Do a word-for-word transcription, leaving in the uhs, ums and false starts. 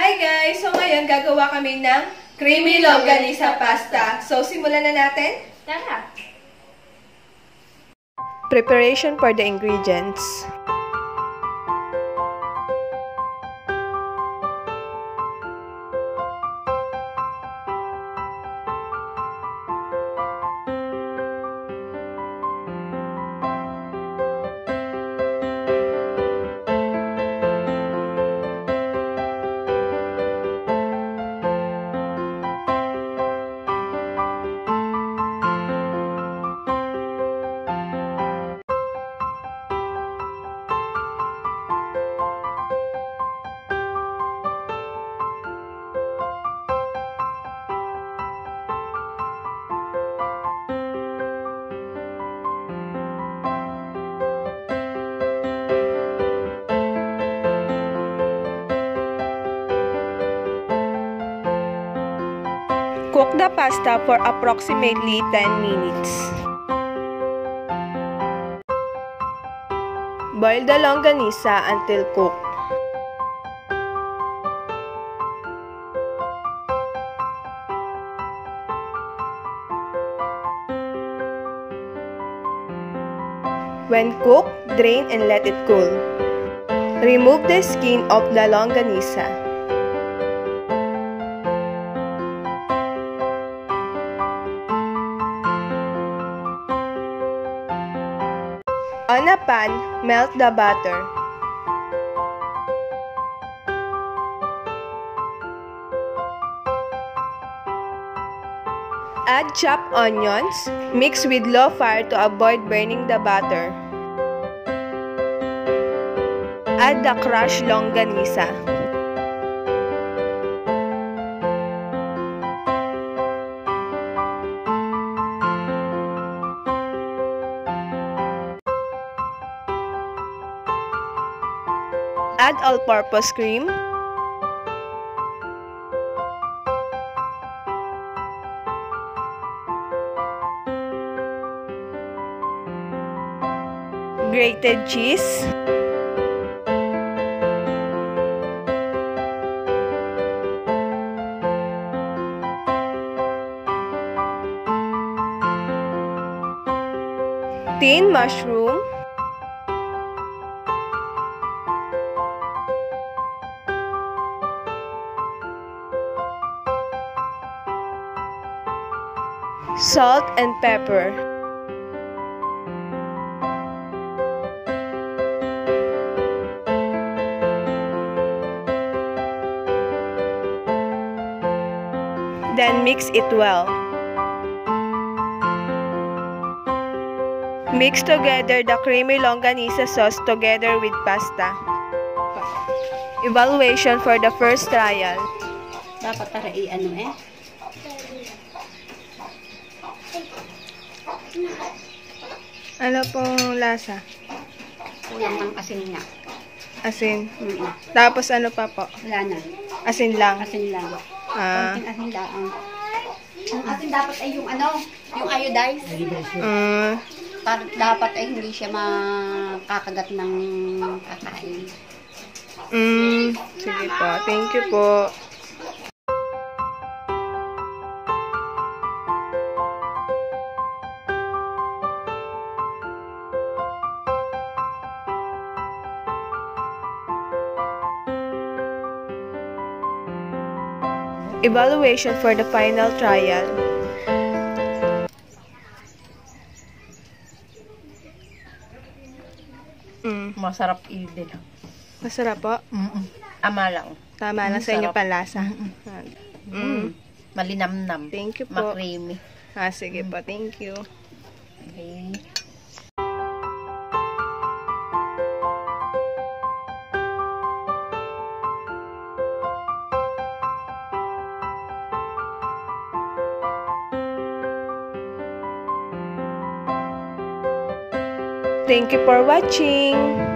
Hi guys! So ngayon gagawa kami ng creamy longganisa pasta. So simulan na natin? Tara! Preparation for the ingredients. Cook the pasta for approximately ten minutes. Boil the longganisa until cooked. When cooked, drain and let it cool. Remove the skin of the longganisa. On a pan, melt the butter. Add chopped onions, mix with low fire to avoid burning the butter. Add the crushed longganisa. Add all-purpose cream, grated cheese, tin mushroom, salt and pepper. Then mix it well. Mix together the creamy longganisa sauce together with pasta. Evaluation for the first trial. Dapat tara i-ano eh. Ano pong lasa? Kulang ng asin niya. Asin. Mm -mm. Tapos ano pa po? Wala na. Asin lang. Asin lang. Ah. Konting asin lang. Ang asin dapat ay yung ano, yung iodized. Uh, Para dapat ay hindi siya makakagat ng kakain. mm, sige po. Thank you po. Evaluation for the final trial. Mm. Masarap i-din. Masarap po? Mm -mm. Ama lang. Tama lang sa inyo panlasa. Mm -mm. Mm. Malinamnam. Thank you po. Ma-creamy. Ah, sige po. Thank you. Okay. Thank you for watching.